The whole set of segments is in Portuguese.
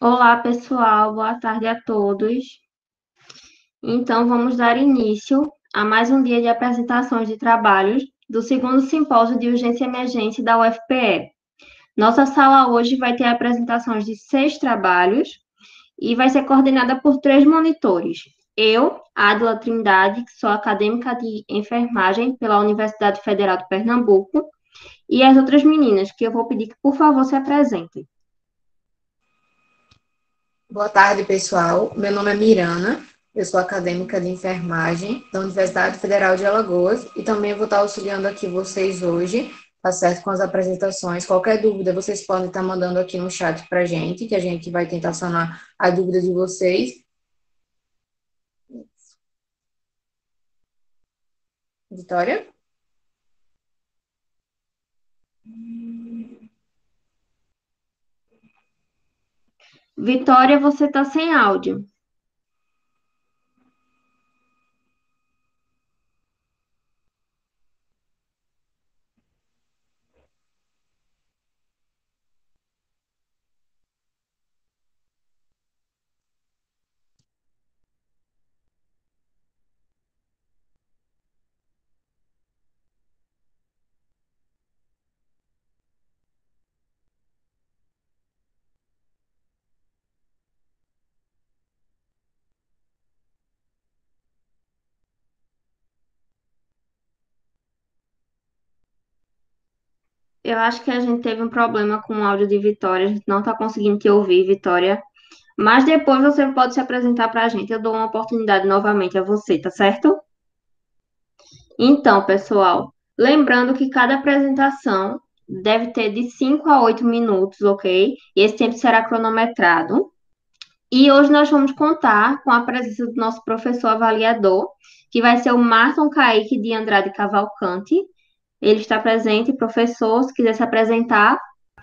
Olá, pessoal, boa tarde a todos. Então, vamos dar início a mais um dia de apresentações de trabalhos do segundo simpósio de urgência e emergência da UFPE. Nossa sala hoje vai ter apresentações de 6 trabalhos e vai ser coordenada por 3 monitores. Eu, Adila Trindade, que sou acadêmica de enfermagem pela Universidade Federal de Pernambuco, e as outras meninas, que eu vou pedir que, por favor, se apresentem. Boa tarde, pessoal. Meu nome é Mirana, eu sou acadêmica de enfermagem da Universidade Federal de Alagoas e também vou estar auxiliando aqui vocês hoje, tá certo, com as apresentações. Qualquer dúvida, vocês podem estar mandando aqui no chat para a gente, que a gente vai tentar sanar a dúvida de vocês. Vitória? Vitória, você está sem áudio. Eu acho que a gente teve um problema com o áudio de Vitória, a gente não está conseguindo te ouvir, Vitória. Mas depois você pode se apresentar para a gente. Eu dou uma oportunidade novamente a você, tá certo? Então, pessoal, lembrando que cada apresentação deve ter de 5 a 8 minutos, ok? E esse tempo será cronometrado. E hoje nós vamos contar com a presença do nosso professor avaliador, que vai ser o Marton Kaique de Andrade Cavalcante. Ele está presente, professor, se quiser se apresentar.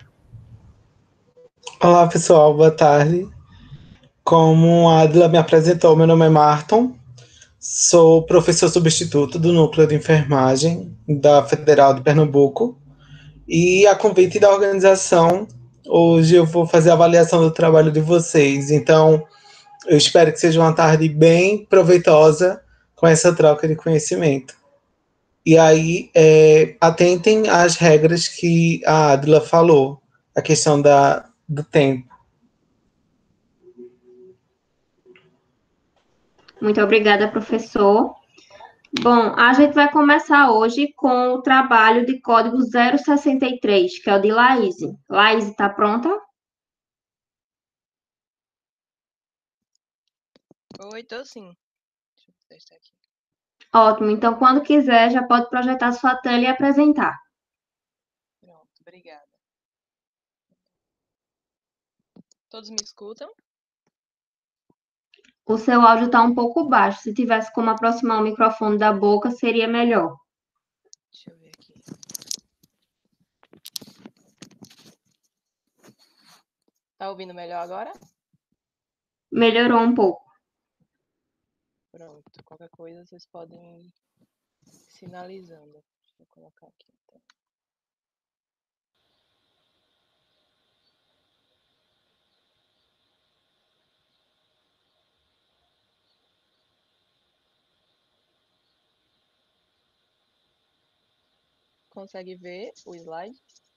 Olá, pessoal, boa tarde. Como a Adila me apresentou, meu nome é Marton, sou professor substituto do Núcleo de Enfermagem da Federal de Pernambuco e, a convite da organização, hoje eu vou fazer a avaliação do trabalho de vocês. Então, eu espero que seja uma tarde bem proveitosa com essa troca de conhecimento. E aí, atentem às regras que a Adila falou, a questão do tempo. Muito obrigada, professor. Bom, a gente vai começar hoje com o trabalho de código 063, que é o de Laíse. Laíse, está pronta? Oi, tô sim. Deixa eu testar aqui. Ótimo, então quando quiser já pode projetar sua tela e apresentar. Pronto, obrigada. Todos me escutam? O seu áudio está um pouco baixo. Se tivesse como aproximar o microfone da boca, seria melhor. Deixa eu ver aqui. Tá ouvindo melhor agora? Melhorou um pouco. Pronto, qualquer coisa vocês podem ir sinalizando. Deixa eu colocar aqui então. Consegue ver o slide?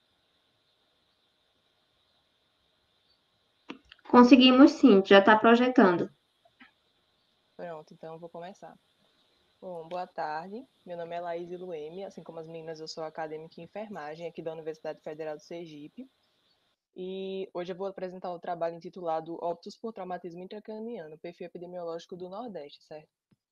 Conseguimos sim, já está projetando. Pronto, então eu vou começar. Bom, boa tarde. Meu nome é Laís Lueme, assim como as meninas, eu sou acadêmica em enfermagem aqui da Universidade Federal do Sergipe. E hoje eu vou apresentar o trabalho intitulado Óbitos por Traumatismo Intracraniano, perfil epidemiológico do Nordeste, certo?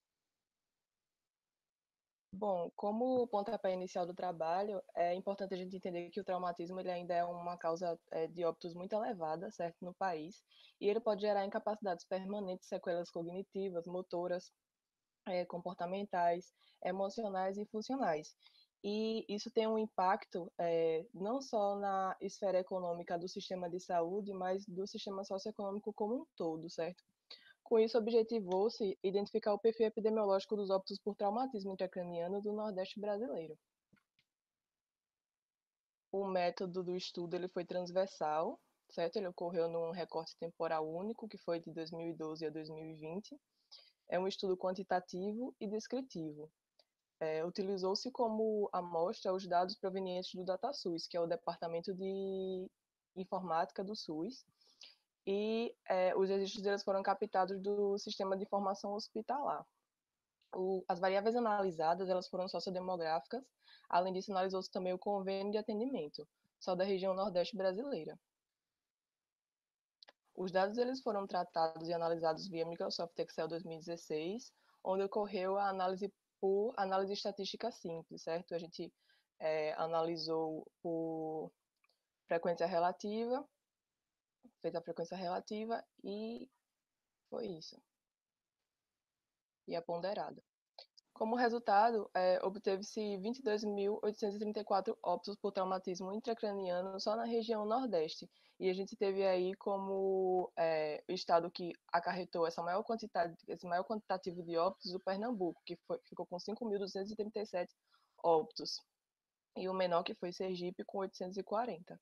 Bom, como pontapé inicial do trabalho, é importante a gente entender que o traumatismo ele ainda é uma causa de óbitos muito elevada, certo, no país, e ele pode gerar incapacidades permanentes, sequelas cognitivas, motoras, comportamentais, emocionais e funcionais. E isso tem um impacto não só na esfera econômica do sistema de saúde, mas do sistema socioeconômico como um todo, certo? Com isso, objetivou-se identificar o perfil epidemiológico dos óbitos por traumatismo intracraniano do Nordeste brasileiro. O método do estudo ele foi transversal, certo? Ele ocorreu num recorte temporal único, que foi de 2012 a 2020. É um estudo quantitativo e descritivo. Utilizou-se como amostra os dados provenientes do DataSUS, que é o Departamento de Informática do SUS, e os registros deles foram captados do Sistema de Informação Hospitalar. As variáveis analisadas elas foram sociodemográficas, além disso analisou-se também o convênio de atendimento, só da região Nordeste brasileira. Os dados eles foram tratados e analisados via Microsoft Excel 2016, onde ocorreu a análise por análise estatística simples, certo? A gente analisou por frequência relativa, fez a frequência relativa e foi isso. E a ponderada. Como resultado, obteve-se 22.834 óbitos por traumatismo intracraniano só na região Nordeste. E a gente teve aí como o estado que acarretou esse maior quantitativo de óbitos o Pernambuco, que ficou com 5.237 óbitos. E o menor que foi Sergipe, com 840.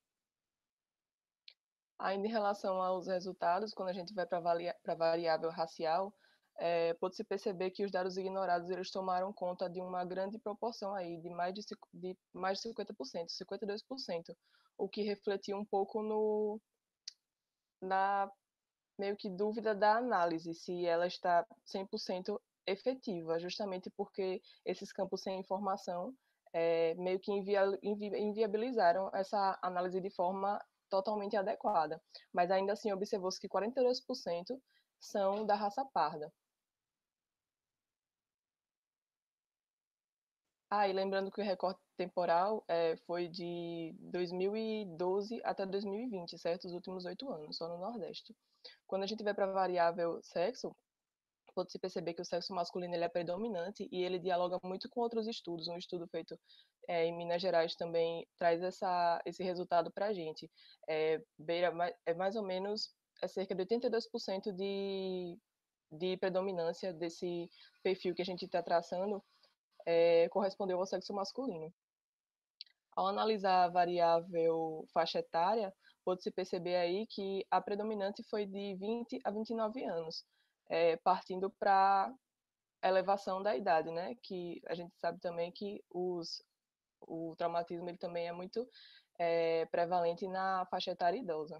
Ainda em relação aos resultados, quando a gente vai para a variável racial, pode-se perceber que os dados ignorados eles tomaram conta de uma grande proporção aí, de mais de 50%, 52%, o que refletiu um pouco na meio que dúvida da análise, se ela está 100% efetiva, justamente porque esses campos sem informação meio que inviabilizaram essa análise de forma totalmente adequada. Mas ainda assim observou-se que 42% são da raça parda. E lembrando que o recorte temporal foi de 2012 até 2020, certo? Os últimos 8 anos, só no Nordeste. Quando a gente vai para a variável sexo, pode-se perceber que o sexo masculino ele é predominante e ele dialoga muito com outros estudos. Um estudo feito em Minas Gerais também traz esse resultado para a gente. Mais ou menos cerca de 82% de predominância desse perfil que a gente está traçando correspondeu ao sexo masculino. Ao analisar a variável faixa etária, pode-se perceber aí que a predominante foi de 20 a 29 anos, partindo para a elevação da idade, né? Que a gente sabe também que o traumatismo ele também é muito prevalente na faixa etária idosa.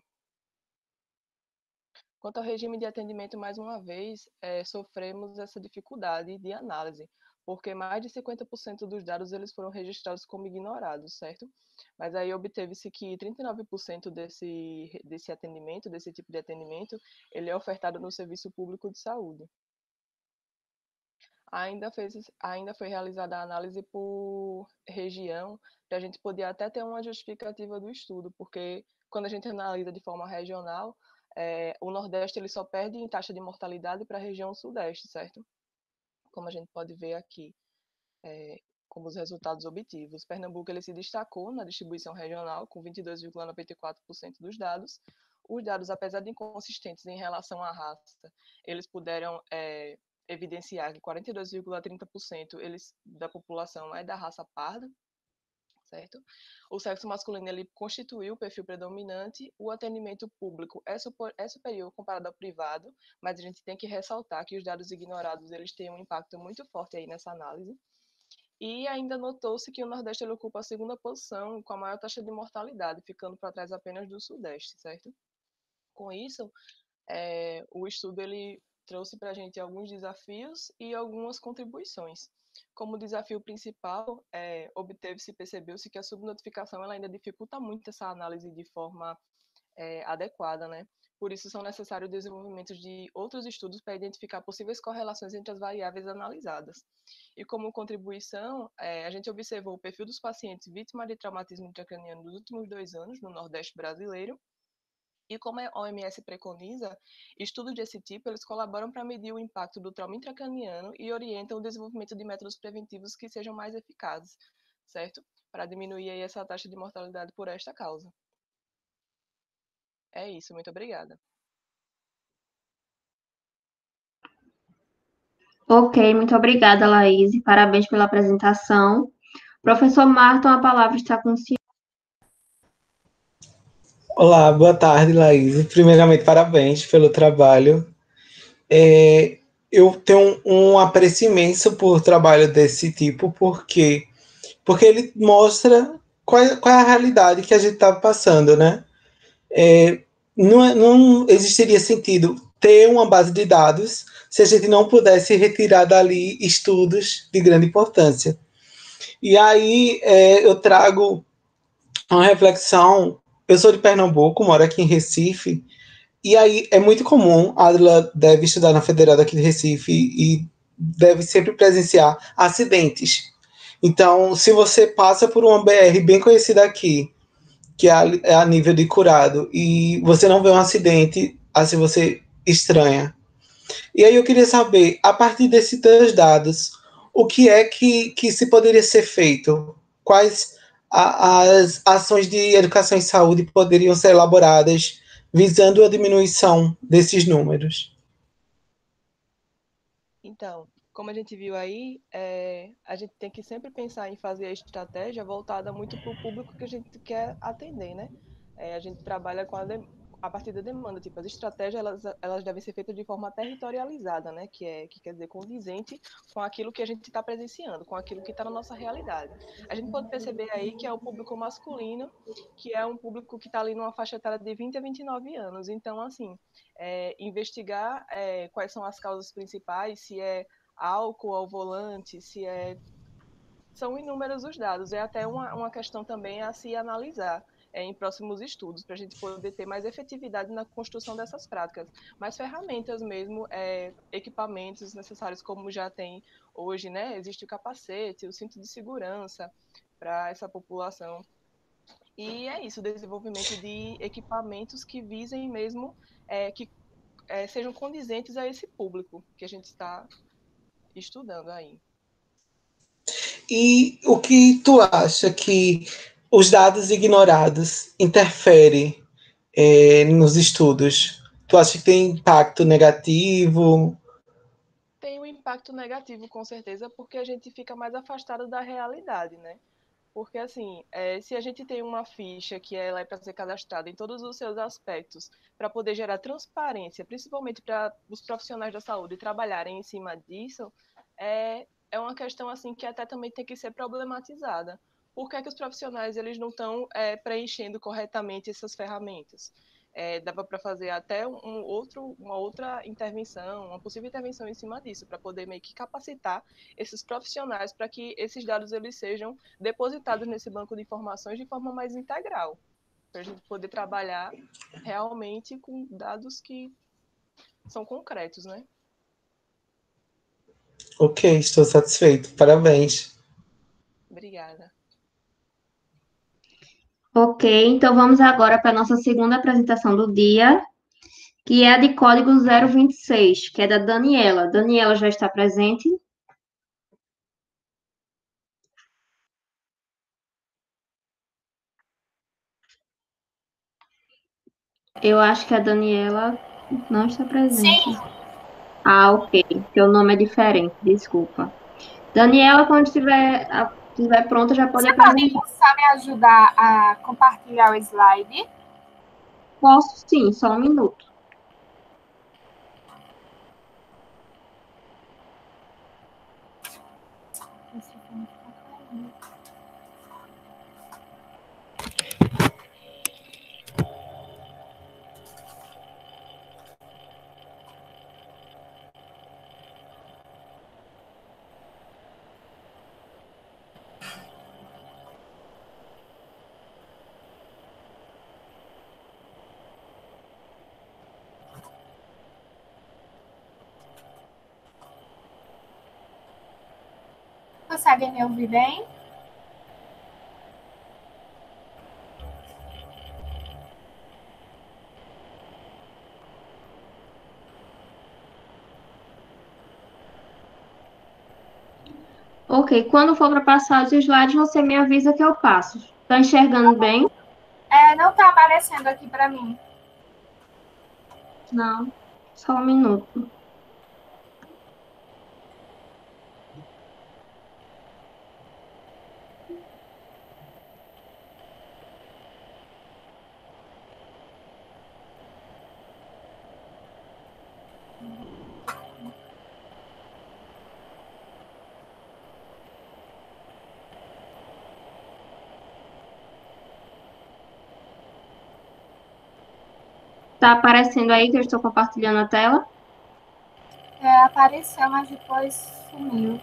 Quanto ao regime de atendimento, mais uma vez, sofremos essa dificuldade de análise, porque mais de 50% dos dados eles foram registrados como ignorados, certo? Mas aí obteve-se que 39% desse atendimento, desse tipo de atendimento, ele é ofertado no serviço público de saúde. Ainda foi realizada a análise por região, para a gente poder até ter uma justificativa do estudo, porque quando a gente analisa de forma regional, o Nordeste ele só perde em taxa de mortalidade para a região Sudeste, certo? Como a gente pode ver aqui, como os resultados obtidos. Pernambuco ele se destacou na distribuição regional, com 22,94% dos dados. Os dados, apesar de inconsistentes em relação à raça, eles puderam evidenciar que 42,30% da população é da raça parda, certo? O sexo masculino ele constituiu o perfil predominante, o atendimento público é superior comparado ao privado, mas a gente tem que ressaltar que os dados ignorados eles têm um impacto muito forte aí nessa análise. E ainda notou-se que o Nordeste ele ocupa a segunda posição com a maior taxa de mortalidade, ficando para trás apenas do Sudeste, certo? Com isso, o estudo ele trouxe para a gente alguns desafios e algumas contribuições. Como desafio principal, percebeu-se que a subnotificação ela ainda dificulta muito essa análise de forma adequada, né? Por isso, são necessários o desenvolvimento de outros estudos para identificar possíveis correlações entre as variáveis analisadas. E como contribuição, a gente observou o perfil dos pacientes vítimas de traumatismo intracraniano nos últimos 2 anos no Nordeste brasileiro. E como a OMS preconiza, estudos desse tipo eles colaboram para medir o impacto do trauma intracraniano e orientam o desenvolvimento de métodos preventivos que sejam mais eficazes, certo? Para diminuir aí essa taxa de mortalidade por esta causa. É isso, muito obrigada. Ok, muito obrigada, Laís. Parabéns pela apresentação. Professor Marton, a palavra está com o senhor. Olá, boa tarde, Laís. Primeiramente, parabéns pelo trabalho. É, eu tenho um apreço imenso por trabalho desse tipo, porque ele mostra qual é a realidade que a gente está passando, né? Não existiria sentido ter uma base de dados se a gente não pudesse retirar dali estudos de grande importância. E aí eu trago uma reflexão. Eu sou de Pernambuco, moro aqui em Recife, e aí é muito comum, a Adla deve estudar na Federal daqui de Recife e deve sempre presenciar acidentes. Então, se você passa por uma BR bem conhecida aqui, que é a nível de curado, e você não vê um acidente, assim você estranha. E aí eu queria saber, a partir desses teus dados, o que é que se poderia ser feito? Quais as ações de educação e saúde poderiam ser elaboradas visando a diminuição desses números? Então, como a gente viu aí, a gente tem que sempre pensar em fazer a estratégia voltada muito para o público que a gente quer atender, né? A gente trabalha a partir da demanda, tipo, as estratégias elas devem ser feitas de forma territorializada, né? Que quer dizer condizente com aquilo que a gente está presenciando, com aquilo que está na nossa realidade. A gente pode perceber aí que é o público masculino, que é um público que está ali numa faixa etária de 20 a 29 anos. Então, assim, investigar quais são as causas principais, se é álcool ao volante, se é. São inúmeros os dados. É até uma questão também a se analisar em próximos estudos, para a gente poder ter mais efetividade na construção dessas práticas. Mais ferramentas mesmo, equipamentos necessários, como já tem hoje, né? Existe o capacete, o cinto de segurança para essa população. E é isso, o desenvolvimento de equipamentos que visem mesmo que sejam condizentes a esse público que a gente está estudando aí. E o que tu acha que os dados ignorados interferem nos estudos? Tu acha que tem impacto negativo? Tem um impacto negativo, com certeza, porque a gente fica mais afastado da realidade, né? Porque, assim, se a gente tem uma ficha que ela é para ser cadastrada em todos os seus aspectos, para poder gerar transparência, principalmente para os profissionais da saúde trabalharem em cima disso, é uma questão, assim, que até também tem que ser problematizada. Por que é que os profissionais eles não estão preenchendo corretamente essas ferramentas? Dava para fazer até uma outra intervenção, uma possível intervenção em cima disso, para poder meio que capacitar esses profissionais para que esses dados eles sejam depositados nesse banco de informações de forma mais integral, para a gente poder trabalhar realmente com dados que são concretos, né? Ok, estou satisfeito. Parabéns. Obrigada. Ok, então vamos agora para a nossa segunda apresentação do dia, que é a de código 026, que é da Daniela. Daniela já está presente? Eu acho que a Daniela não está presente. Sim, Ah, ok. Seu nome é diferente, desculpa. Daniela, quando estiver pronta, já pode você pode apresentar. só me ajudar a compartilhar o slide? Posso sim, só um minuto. Conseguem me ouvir bem? Ok, quando for para passar os slides, você me avisa que eu passo. Está enxergando bem? Não está aparecendo aqui para mim. Não, só um minuto. Tá aparecendo aí que eu estou compartilhando a tela? Apareceu, mas depois sumiu.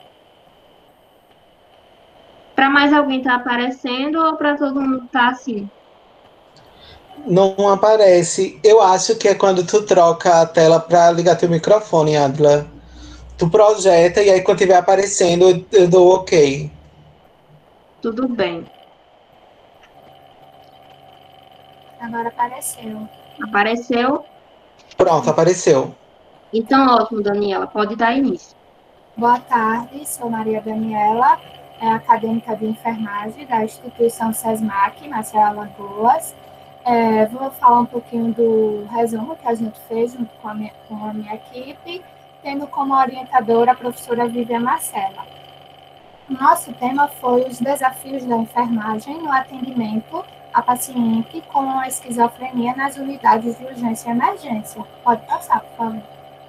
Para mais alguém tá aparecendo ou para todo mundo tá assim? Não aparece. Eu acho que é quando tu troca a tela para ligar teu microfone, Adla. Tu projeta e aí quando tiver aparecendo, eu dou ok. Tudo bem. Agora apareceu. Apareceu? Pronto, apareceu. Então, ótimo, Daniela. Pode dar início. Boa tarde, sou Maria Daniela, acadêmica de enfermagem da instituição SESMAC, Maceió, Alagoas. Vou falar um pouquinho do resumo que a gente fez junto com a minha equipe, tendo como orientadora a professora Vivian Marcela. Nosso tema foi os desafios da enfermagem no atendimento a paciente com esquizofrenia nas unidades de urgência e emergência. Pode passar, por favor.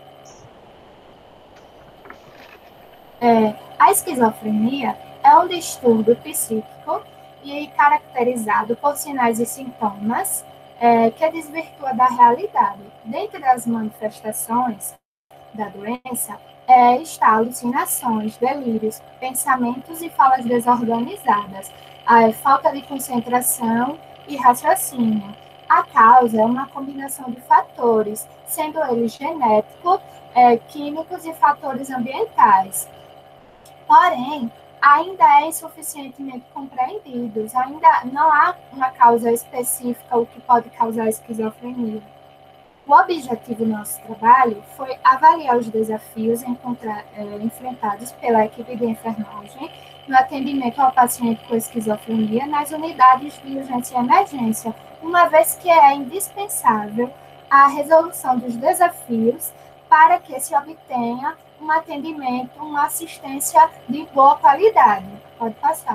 A esquizofrenia é um distúrbio psíquico e caracterizado por sinais e sintomas que desvirtua da realidade. Dentre as manifestações da doença está alucinações, delírios, pensamentos e falas desorganizadas, a falta de concentração e raciocínio. A causa é uma combinação de fatores, sendo eles genéticos, químicos e fatores ambientais. Porém, ainda é insuficientemente compreendidos, ainda não há uma causa específica o que pode causar esquizofrenia. O objetivo do nosso trabalho foi avaliar os desafios enfrentados pela equipe de enfermagem no atendimento ao paciente com esquizofrenia nas unidades de urgência e emergência, uma vez que é indispensável a resolução dos desafios para que se obtenha um atendimento, uma assistência de boa qualidade. Pode passar.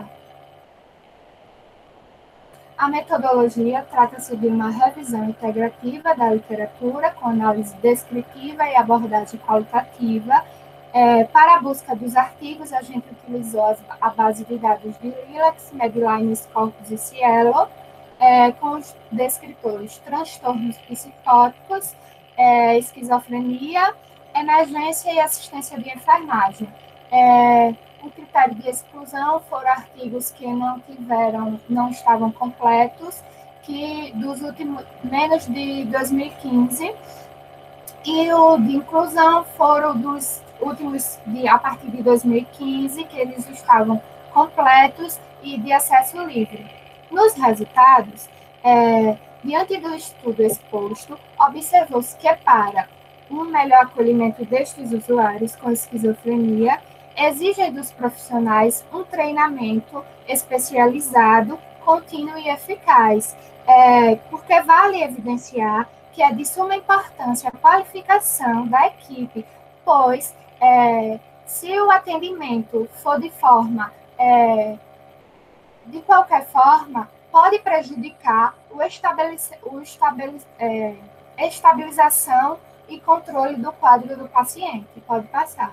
A metodologia trata-se de uma revisão integrativa da literatura, com análise descritiva e abordagem qualitativa. Para a busca dos artigos, a gente utilizou a base de dados de Lilacs, Medline, Scopus e Cielo, com os descritores transtornos psicóticos, esquizofrenia, emergência e assistência de enfermagem. O critério de exclusão foram artigos que não estavam completos, que dos últimos, menos de 2015, e o de inclusão foram dos últimos, a partir de 2015, que eles estavam completos e de acesso livre. Nos resultados, diante do estudo exposto, observou-se que para um melhor acolhimento destes usuários com esquizofrenia, exigem dos profissionais um treinamento especializado, contínuo e eficaz, porque vale evidenciar que é de suma importância a qualificação da equipe, pois se o atendimento for de qualquer forma, pode prejudicar estabilização e controle do quadro do paciente. Pode passar.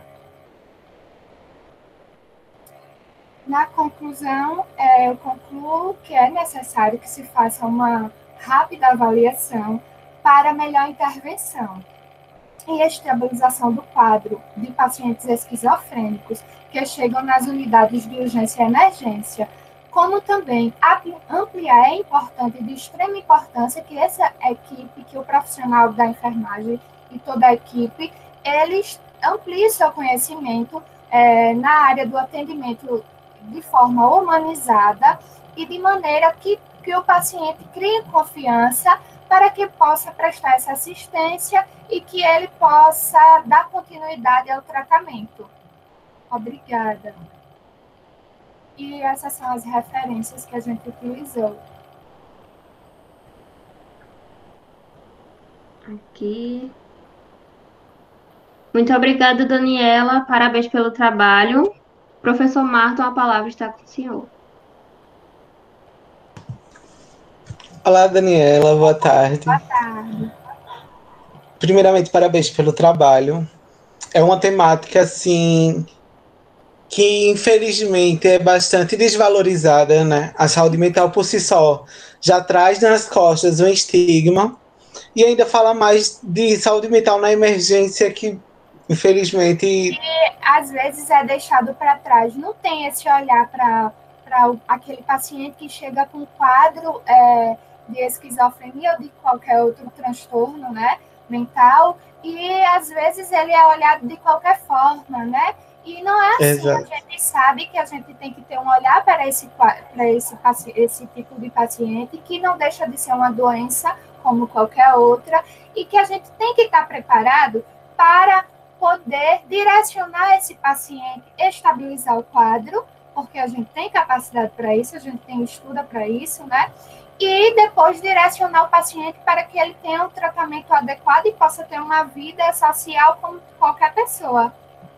Na conclusão, eu concluo que é necessário que se faça uma rápida avaliação para melhor intervenção e estabilização do quadro de pacientes esquizofrênicos que chegam nas unidades de urgência e emergência, como também ampliar, é importante, de extrema importância, que essa equipe, que o profissional da enfermagem e toda a equipe, eles ampliem seu conhecimento na área do atendimento de forma humanizada e de maneira que o paciente crie confiança para que possa prestar essa assistência e que ele possa dar continuidade ao tratamento. Obrigada. E essas são as referências que a gente utilizou. Aqui. Muito obrigada, Daniela. Parabéns pelo trabalho. Professor Marton, a palavra está com o senhor. Olá, Daniela. Boa tarde. Boa tarde. Primeiramente, parabéns pelo trabalho. É uma temática, assim, que infelizmente é bastante desvalorizada, né? A saúde mental por si só já traz nas costas um estigma e ainda fala mais de saúde mental na emergência, que infelizmente Às vezes é deixado para trás. Não tem esse olhar para aquele paciente que chega com quadro de esquizofrenia ou de qualquer outro transtorno, né, mental, e às vezes ele é olhado de qualquer forma, né? E não é assim. A exato, gente sabe que a gente tem que ter um olhar para esse tipo de paciente, que não deixa de ser uma doença como qualquer outra, e que a gente tem que estar preparado para poder direcionar esse paciente, estabilizar o quadro, porque a gente tem capacidade para isso, a gente tem estudo para isso, né? E depois direcionar o paciente para que ele tenha um tratamento adequado e possa ter uma vida social como qualquer pessoa.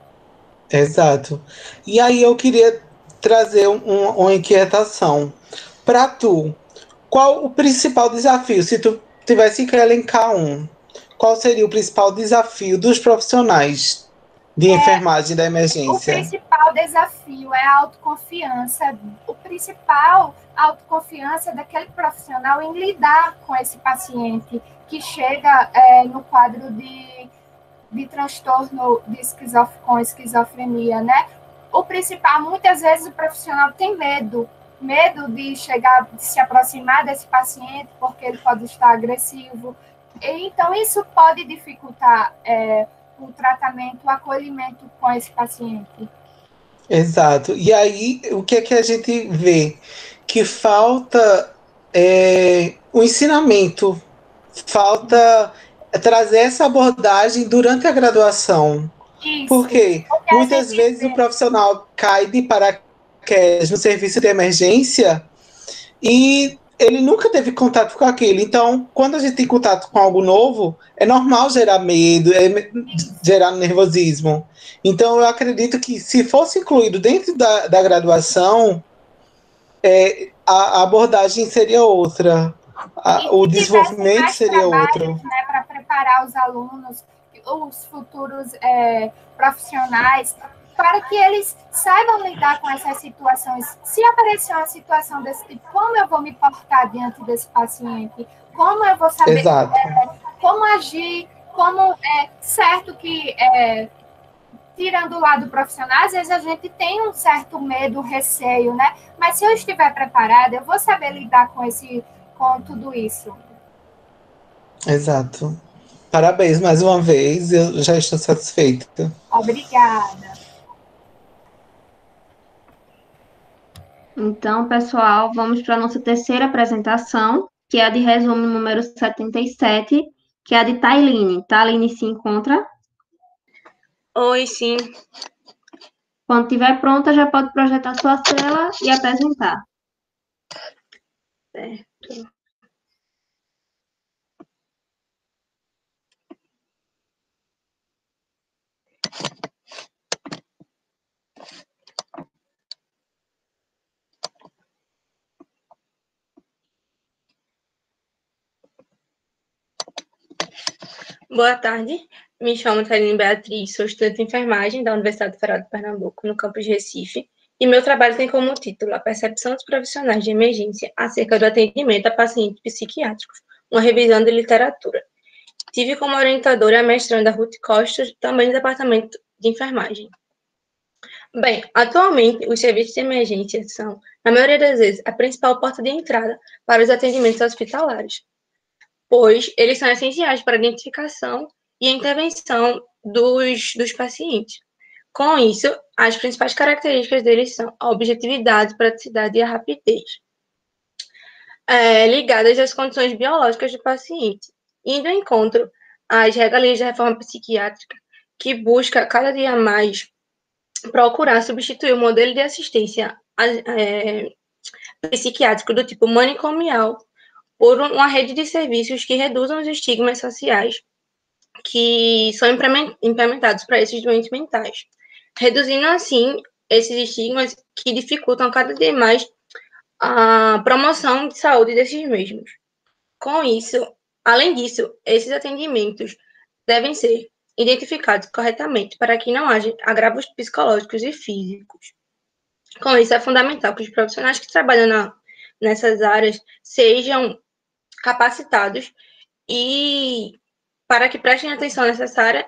exato. E aí eu queria trazer uma inquietação. Para tu, qual o principal desafio? Se tu tivesse que elencar um, qual seria o principal desafio dos profissionais de enfermagem da O emergência? principal desafio é a autoconfiança. O principal autoconfiança daquele profissional em lidar com esse paciente que chega no quadro de transtorno com esquizofrenia, né? O principal, muitas vezes o profissional tem medo de chegar, de se aproximar desse paciente, porque ele pode estar agressivo. E, então, isso pode dificultar o tratamento, o acolhimento com esse paciente. Exato. E aí, o que é que a gente vê? Que falta o ensinamento, falta trazer essa abordagem durante a graduação. Isso, Porque porque a muitas gente vezes o vê, profissional cai de paraquedas no serviço de emergência e ele nunca teve contato com aquilo. Então, quando a gente tem contato com algo novo, é normal gerar medo, gerar nervosismo. Então, eu acredito que se fosse incluído dentro da graduação, a abordagem seria outra, e o que tivesse desenvolvimento mais seria outro. trabalhos, né, para preparar os alunos, os futuros profissionais, para que eles saibam lidar com essas situações. Se aparecer uma situação desse tipo, como eu vou me portar diante desse paciente? Como eu vou saber Exato. como agir? Como é certo que tirando o lado profissional, às vezes a gente tem um certo medo, receio, né? Mas se eu estiver preparada, eu vou saber lidar com tudo isso. Exato. Parabéns mais uma vez, eu já estou satisfeita. Obrigada. Então, pessoal, vamos para a nossa terceira apresentação, que é a de resumo número 77, que é a de Tailine. Tailine se encontra? Oi, sim. Quando estiver pronta, já pode projetar sua tela e apresentar. Certo. Boa tarde, me chamo Thaline Beatriz, sou estudante de enfermagem da Universidade Federal de Pernambuco, no campus de Recife, e meu trabalho tem como título A Percepção dos Profissionais de Emergência acerca do atendimento a pacientes psiquiátricos, uma revisão de literatura. Tive como orientadora a mestranda Ruth Costa, também do Departamento de Enfermagem. Bem, atualmente, os serviços de emergência são, na maioria das vezes, a principal porta de entrada para os atendimentos hospitalares, pois eles são essenciais para a identificação e a intervenção dos pacientes. Com isso, as principais características deles são a objetividade, praticidade e a rapidez, ligadas às condições biológicas do paciente, indo ao encontro às regalias da reforma psiquiátrica, que busca cada dia mais procurar substituir o modelo de assistência psiquiátrico do tipo manicomial por uma rede de serviços que reduzam os estigmas sociais que são implementados para esses doentes mentais, reduzindo assim esses estigmas que dificultam cada dia mais a promoção de saúde desses mesmos. Com isso, além disso, esses atendimentos devem ser identificados corretamente para que não haja agravos psicológicos e físicos. Com isso, é fundamental que os profissionais que trabalham nessas áreas sejam capacitados e para que prestem a atenção necessária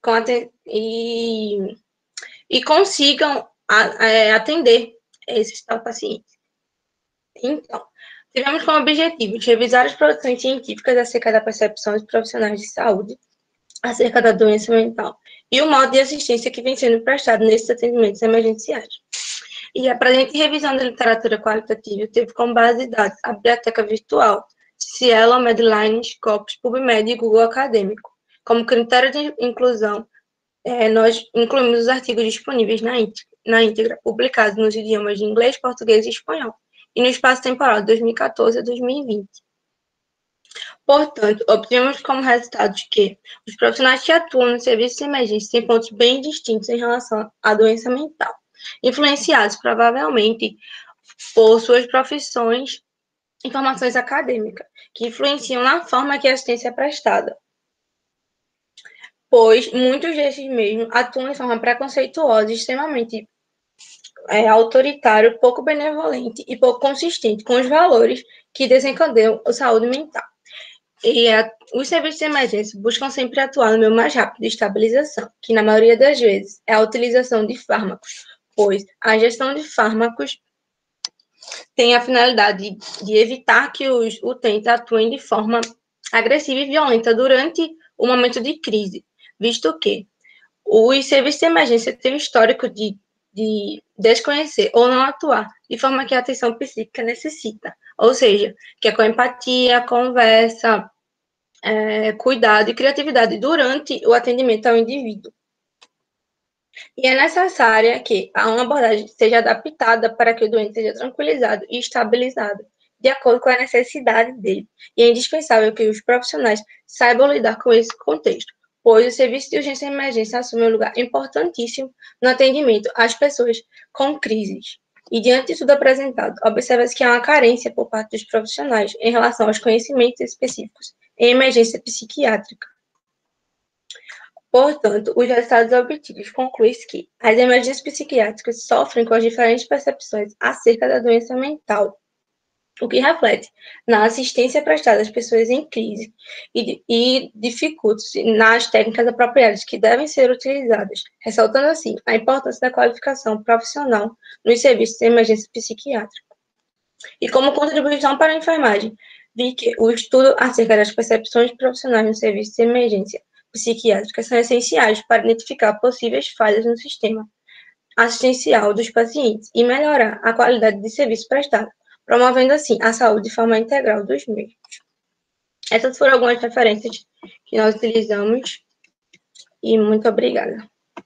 e consigam atender esses tal pacientes. Então, tivemos como objetivo revisar as produções científicas acerca da percepção dos profissionais de saúde acerca da doença mental e o modo de assistência que vem sendo prestado nesses atendimentos emergenciais. E a presente revisão da literatura qualitativa teve como base de dados a biblioteca virtual Cielo, Medline, Scopus, PubMed e Google Acadêmico. Como critério de inclusão, nós incluímos os artigos disponíveis na íntegra, publicados nos idiomas de inglês, português e espanhol, e no espaço temporal de 2014 a 2020. Portanto, obtivemos como resultado que os profissionais que atuam no serviço de emergência têm pontos bem distintos em relação à doença mental, influenciados provavelmente por suas profissões e formações acadêmicas, que influenciam na forma que a assistência é prestada, pois muitos desses mesmos atuam de forma preconceituosa e extremamente autoritário, pouco benevolente e pouco consistente com os valores que desencadeiam a saúde mental. E os serviços de emergência buscam sempre atuar no meio mais rápido de estabilização, que na maioria das vezes é a utilização de fármacos, pois a gestão de fármacos tem a finalidade de evitar que os utentes atuem de forma agressiva e violenta durante o momento de crise, visto que os serviços de emergência têm o histórico de desconhecer ou não atuar de forma que a atenção psíquica necessita, ou seja, que é com empatia, conversa, cuidado e criatividade durante o atendimento ao indivíduo. E é necessária que uma abordagem seja adaptada para que o doente seja tranquilizado e estabilizado, de acordo com a necessidade dele. E é indispensável que os profissionais saibam lidar com esse contexto, pois o serviço de urgência e emergência assume um lugar importantíssimo no atendimento às pessoas com crises. E diante de tudo apresentado, observa-se que há uma carência por parte dos profissionais em relação aos conhecimentos específicos em emergência psiquiátrica. Portanto, os resultados obtidos concluem que as emergências psiquiátricas sofrem com as diferentes percepções acerca da doença mental, o que reflete na assistência prestada às pessoas em crise e dificulta-se nas técnicas apropriadas que devem ser utilizadas, ressaltando assim a importância da qualificação profissional nos serviços de emergência psiquiátrica. E como contribuição para a enfermagem, vi que o estudo acerca das percepções profissionais no serviço de emergência psiquiátrica são essenciais para identificar possíveis falhas no sistema assistencial dos pacientes e melhorar a qualidade de serviço prestado, promovendo assim a saúde de forma integral dos mesmos. Essas foram algumas referências que nós utilizamos e muito obrigada.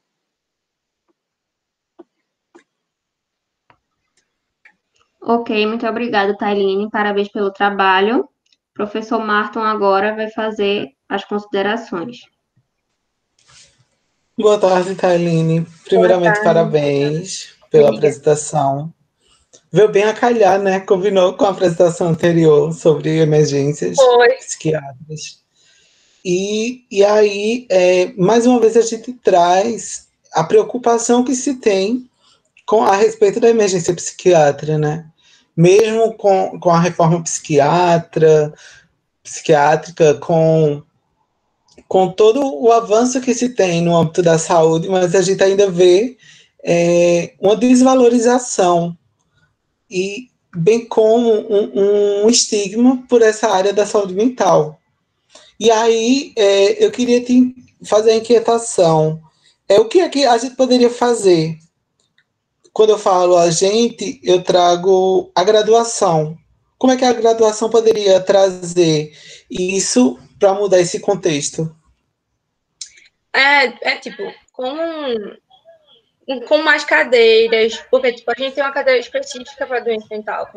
Ok, muito obrigada, Tailine. Parabéns pelo trabalho. O professor Marton agora vai fazer as considerações. Boa tarde, Tailine. Primeiramente, parabéns pela apresentação. Veio bem a calhar, né? Combinou com a apresentação anterior sobre emergências psiquiátricas. E aí, mais uma vez, a gente traz a preocupação que se tem a respeito da emergência psiquiátrica, né? Mesmo com a reforma psiquiátrica, com todo o avanço que se tem no âmbito da saúde, mas a gente ainda vê uma desvalorização e bem como um estigma por essa área da saúde mental. E aí eu queria te fazer a inquietação. O que é que a gente poderia fazer? Quando eu falo a gente, eu trago a graduação. Como é que a graduação poderia trazer isso para mudar esse contexto? Tipo, com mais cadeiras, porque tipo, a gente tem uma cadeira específica para doença mental,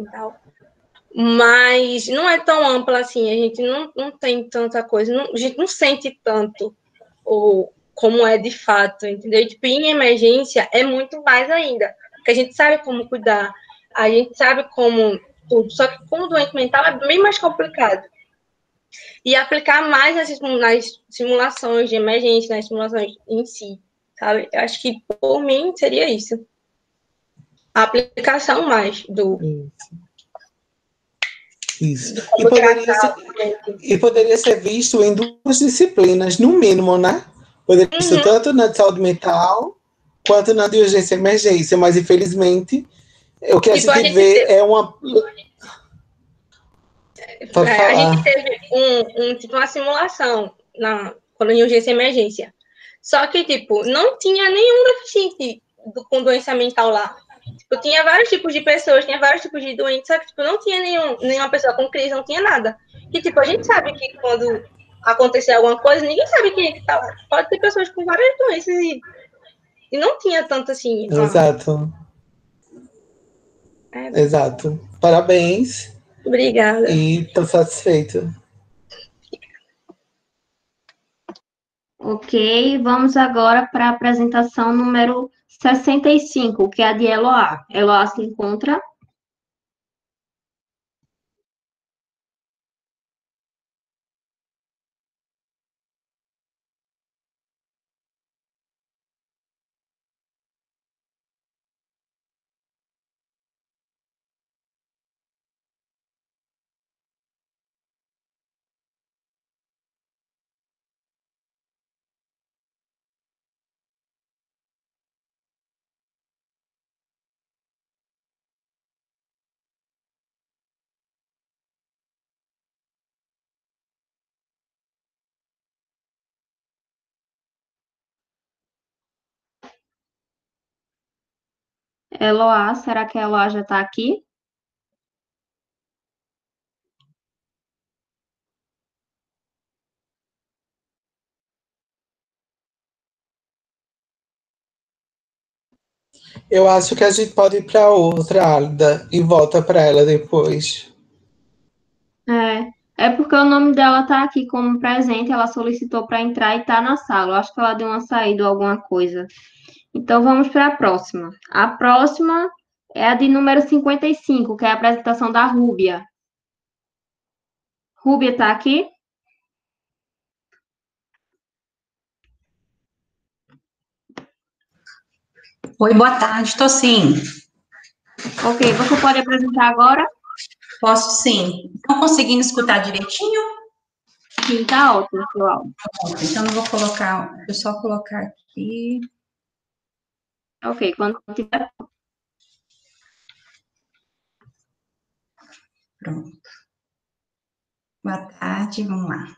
mas não é tão ampla assim, a gente não tem tanta coisa, a gente não sente tanto como é de fato, entendeu? E, tipo, em emergência é muito mais ainda, porque a gente sabe como cuidar, a gente sabe como tudo, só que com o doente mental é bem mais complicado. E aplicar mais nas simulações de emergência, nas simulações em si, sabe? Eu acho que, por mim, seria isso. A aplicação mais do... Isso. como tratar o doente. E poderia ser visto em duas disciplinas, no mínimo, né? Poderia ser visto tanto na de saúde mental quanto na de urgência e emergência, mas infelizmente o que a Tipo, gente vê é uma. Pode a falar. gente teve tipo, uma simulação quando em urgência e emergência. Só que, tipo, não tinha nenhum deficiente com doença mental lá. Tipo, tinha vários tipos de pessoas, tinha vários tipos de doentes, só que, tipo, não tinha nenhuma pessoa com crise, não tinha nada. E, tipo, a gente sabe que quando acontecer alguma coisa, ninguém sabe quem é que tá lá. Pode ter pessoas com várias doenças e não tinha tanto, assim... Exato. Exato. Parabéns. Obrigada. E tô satisfeita. Ok, vamos agora para a apresentação número 65, que é a de Eloá. Eloá se encontra. Eloá, será que a Eloá já está aqui? Eu acho que a gente pode ir para outra, Alda, e volta para ela depois. É porque o nome dela está aqui como presente, ela solicitou para entrar e está na sala. Eu acho que ela deu uma saída ou alguma coisa. Então vamos para a próxima. A próxima é a de número 55, que é a apresentação da Rúbia. Rúbia está aqui? Oi, boa tarde, estou sim. Ok, você pode apresentar agora? Posso sim. Estão conseguindo escutar direitinho? Sim, tá ótimo, seu áudio. Então, eu vou colocar, eu só colocar aqui. Ok, quando tiver. Pronto. Boa tarde, vamos lá.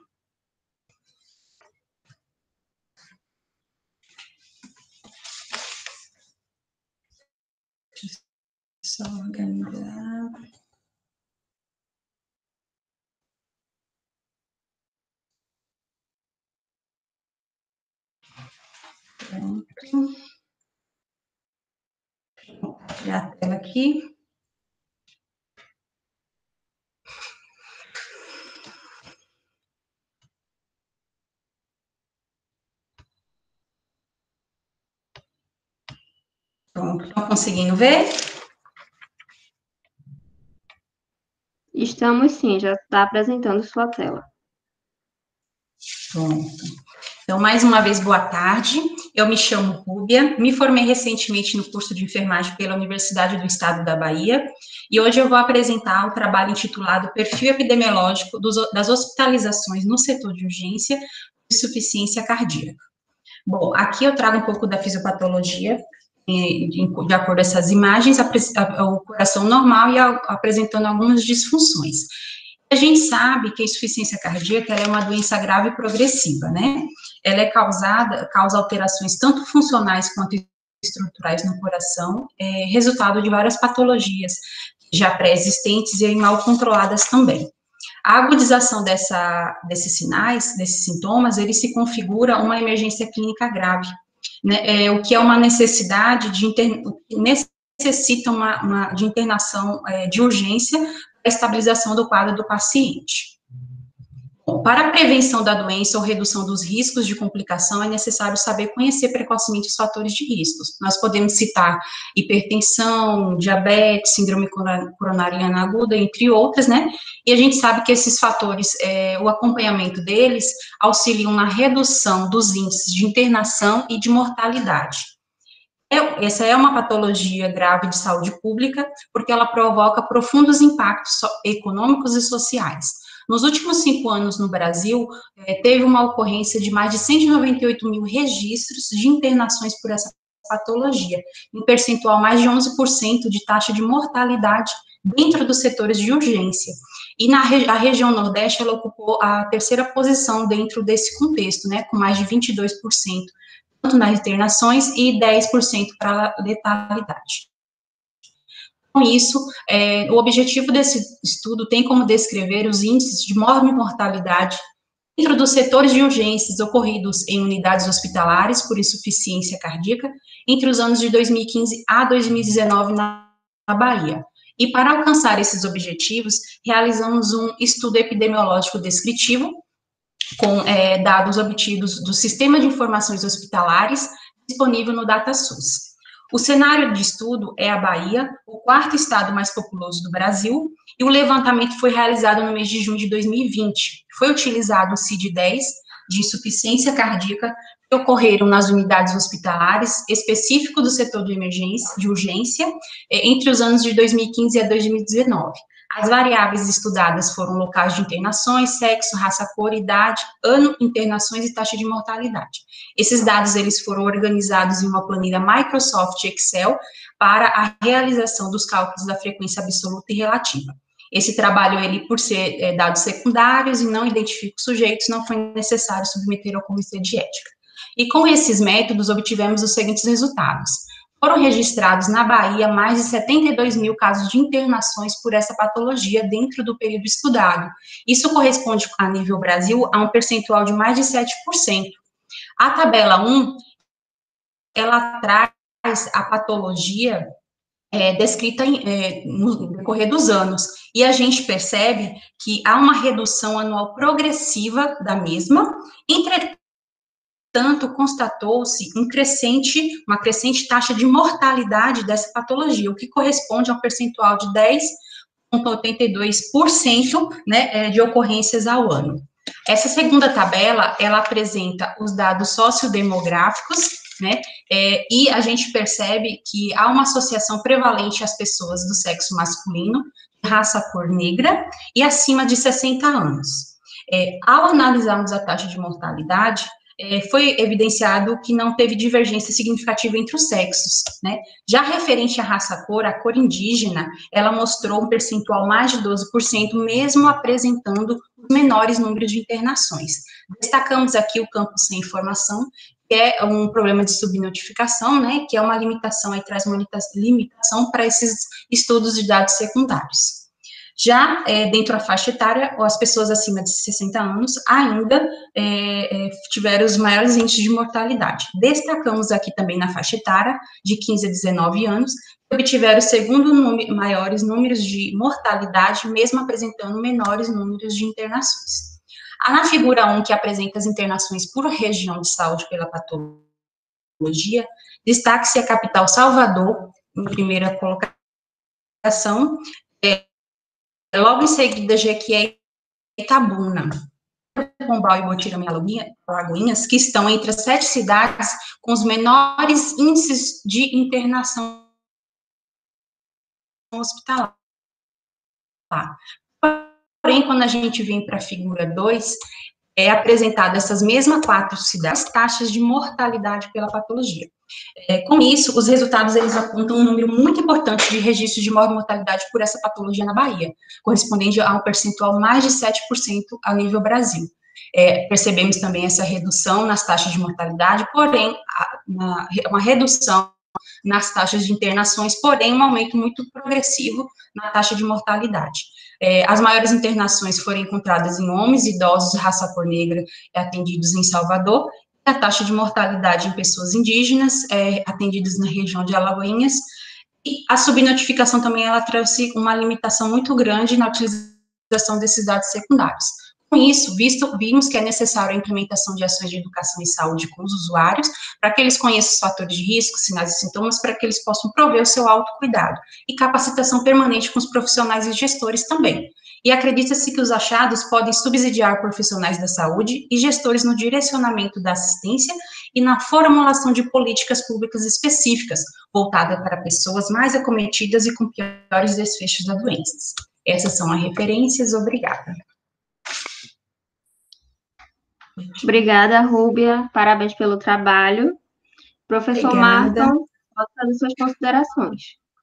Deixa eu só organizar. Pronto. Vou compartilhar a tela aqui. Pronto, estão conseguindo ver? Estamos sim, já está apresentando sua tela. Pronto. Então, mais uma vez, boa tarde. Eu me chamo Rúbia, me formei recentemente no curso de enfermagem pela Universidade do Estado da Bahia, e hoje eu vou apresentar o trabalho intitulado Perfil Epidemiológico das Hospitalizações no Setor de Urgência de Insuficiência Cardíaca. Bom, aqui eu trago um pouco da fisiopatologia, de acordo com essas imagens, o coração normal e apresentando algumas disfunções. A gente sabe que a insuficiência cardíaca ela é uma doença grave e progressiva, né? Ela é causa alterações tanto funcionais quanto estruturais no coração, resultado de várias patologias já pré-existentes e mal controladas também. A agudização desses sinais, desses sintomas, ele se configura uma emergência clínica grave, né? O que é uma necessidade necessita de internação de urgência para a estabilização do quadro do paciente. Bom, para a prevenção da doença ou redução dos riscos de complicação, é necessário saber conhecer precocemente os fatores de riscos. Nós podemos citar hipertensão, diabetes, síndrome coronariana aguda, entre outras, né? E a gente sabe que esses fatores, o acompanhamento deles, auxiliam na redução dos índices de internação e de mortalidade. Essa é uma patologia grave de saúde pública, porque ela provoca profundos impactos econômicos e sociais. Nos últimos 5 anos no Brasil, teve uma ocorrência de mais de 198 mil registros de internações por essa patologia, em percentual mais de 11% de taxa de mortalidade dentro dos setores de urgência. E a região Nordeste, ela ocupou a 3ª posição dentro desse contexto, né, com mais de 22%, tanto nas internações e 10% para a letalidade. Com isso, o objetivo desse estudo tem como descrever os índices de mortalidade dentro dos setores de urgências ocorridos em unidades hospitalares por insuficiência cardíaca entre os anos de 2015 a 2019 na Bahia. E para alcançar esses objetivos, realizamos um estudo epidemiológico descritivo com dados obtidos do Sistema de Informações Hospitalares disponível no DataSUS. O cenário de estudo é a Bahia, o 4º estado mais populoso do Brasil, e o levantamento foi realizado no mês de junho de 2020. Foi utilizado o CID-10 de insuficiência cardíaca que ocorreram nas unidades hospitalares específico do setor de urgência, entre os anos de 2015 a 2019. As variáveis estudadas foram locais de internações, sexo, raça, cor, idade, ano, internações e taxa de mortalidade. Esses dados, eles foram organizados em uma planilha Microsoft Excel para a realização dos cálculos da frequência absoluta e relativa. Esse trabalho, ele, por ser dados secundários e não identifica os sujeitos, não foi necessário submeter ao Comitê de Ética. E com esses métodos, obtivemos os seguintes resultados. Foram registrados na Bahia mais de 72 mil casos de internações por essa patologia dentro do período estudado. Isso corresponde, a nível Brasil, a um percentual de mais de 7%. A tabela 1, ela traz a patologia descrita no decorrer dos anos, e a gente percebe que há uma redução anual progressiva da mesma, entretanto, constatou-se uma crescente taxa de mortalidade dessa patologia, o que corresponde a um percentual de 10,82%, né, de ocorrências ao ano. Essa segunda tabela, ela apresenta os dados sociodemográficos, né, e a gente percebe que há uma associação prevalente às pessoas do sexo masculino, raça cor negra e acima de 60 anos. Ao analisarmos a taxa de mortalidade, foi evidenciado que não teve divergência significativa entre os sexos, né? Já referente à raça cor, a cor indígena, ela mostrou um percentual mais de 12%, mesmo apresentando os menores números de internações. Destacamos aqui o campo sem informação, que é um problema de subnotificação, né, que é uma limitação, aí traz uma limitação para esses estudos de dados secundários. Já dentro da faixa etária, as pessoas acima de 60 anos ainda tiveram os maiores índices de mortalidade. Destacamos aqui também na faixa etária, de 15 a 19 anos, que obtiveram maiores números de mortalidade, mesmo apresentando menores números de internações. Na figura 1, que apresenta as internações por região de saúde pela patologia, destaque-se a capital Salvador, em primeira colocação, logo em seguida Jequié e Itabuna, Pombal e Botirama-Alagoinhas, que estão entre as 7 cidades com os menores índices de internação hospitalar. Porém, quando a gente vem para a figura 2, é apresentada essas mesmas 4 cidades, taxas de mortalidade pela patologia. Com isso, os resultados, eles apontam um número muito importante de registros de mortalidade por essa patologia na Bahia, correspondente a um percentual mais de 7% a nível Brasil. Percebemos também essa redução nas taxas de mortalidade, porém, uma redução nas taxas de internações, porém, um aumento muito progressivo na taxa de mortalidade. As maiores internações foram encontradas em homens idosos de raça cor negra atendidos em Salvador, e a taxa de mortalidade em pessoas indígenas atendidas na região de Alagoinhas, e a subnotificação também, ela trouxe uma limitação muito grande na utilização desses dados secundários. Com isso, vimos que é necessário a implementação de ações de educação e saúde com os usuários, para que eles conheçam os fatores de risco, sinais e sintomas, para que eles possam prover o seu autocuidado, e capacitação permanente com os profissionais e gestores também. E acredita-se que os achados podem subsidiar profissionais da saúde e gestores no direcionamento da assistência e na formulação de políticas públicas específicas, voltadas para pessoas mais acometidas e com piores desfechos da doença. Essas são as referências, obrigada. Obrigada, Rúbia, parabéns pelo trabalho. Professor Obrigada. Marton, pode fazer suas considerações.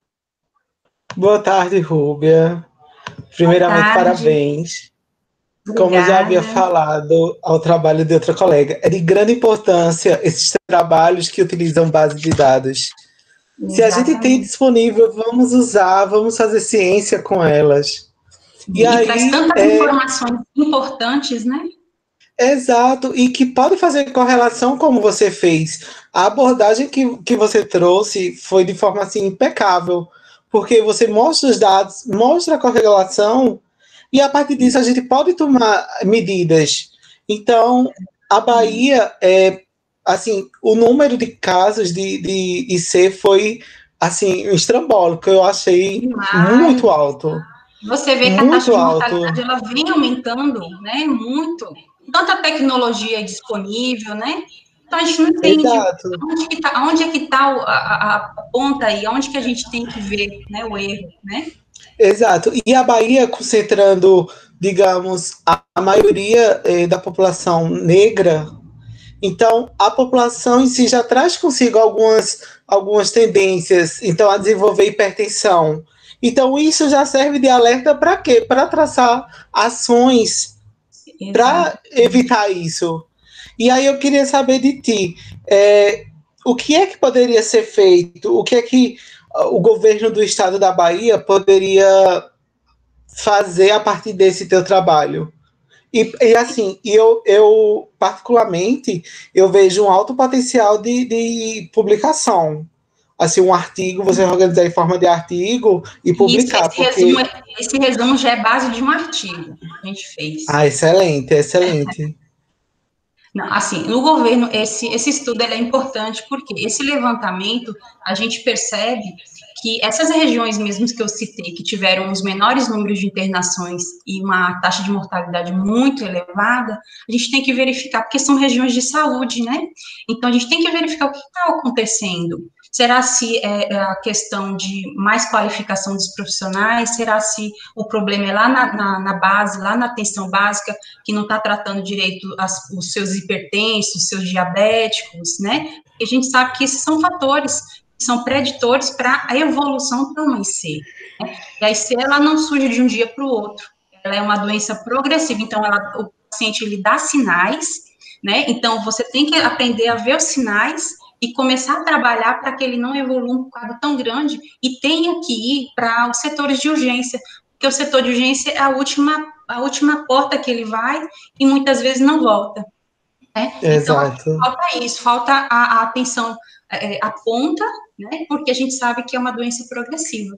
Boa tarde, Rúbia. Primeiramente, Boa tarde. parabéns. Obrigada. Como eu já havia falado ao trabalho de outra colega, é de grande importância esses trabalhos que utilizam base de dados. Exatamente. Se a gente tem disponível, vamos usar, vamos fazer ciência com elas. E aí, traz tantas informações importantes, né? Exato, e que pode fazer correlação como você fez. A abordagem que você trouxe foi de forma assim, impecável, porque você mostra os dados, mostra a correlação, e a partir disso a gente pode tomar medidas. Então, a Bahia, assim, o número de casos de IC foi assim, estrambólico, eu achei muito alto. Você vê que a taxa de mortalidade ela vem aumentando, né? Muito. Tanta tecnologia disponível, né? Então a gente não entende onde é que está a ponta aí, onde que a gente tem que ver, né, o erro, né? Exato. E a Bahia concentrando, digamos, a maioria da população negra, então a população em si já traz consigo algumas tendências, então a desenvolver hipertensão. Então isso já serve de alerta para quê? Para traçar ações para evitar isso. E aí eu queria saber de ti, o que é que poderia ser feito? O que é que o governo do estado da Bahia poderia fazer a partir desse teu trabalho? E assim, eu particularmente, eu vejo um alto potencial de publicação. Assim, um artigo, você organizar em forma de artigo e publicar. Esse resumo já é base de um artigo que a gente fez. Ah, excelente, excelente. Não, assim, no governo, esse estudo ele é importante porque esse levantamento, a gente percebe que essas regiões mesmo que eu citei, que tiveram os menores números de internações e uma taxa de mortalidade muito elevada, a gente tem que verificar, porque são regiões de saúde, né? Então, a gente tem que verificar o que está acontecendo. Será se é a questão de mais qualificação dos profissionais? Será se o problema é lá na base, lá na atenção básica, que não está tratando direito os seus hipertensos, os seus diabéticos, né? E a gente sabe que esses são fatores que são preditores para a evolução para uma IC. Né? E a IC, ela não surge de um dia para o outro. Ela é uma doença progressiva, então o paciente, ele dá sinais, né? Então, você tem que aprender a ver os sinais e começar a trabalhar para que ele não evolua um quadro tão grande e tenha que ir para os setores de urgência, porque o setor de urgência é a última porta que ele vai e muitas vezes não volta. Né? Exato. Então, falta isso, falta a atenção à ponta, né? Porque a gente sabe que é uma doença progressiva.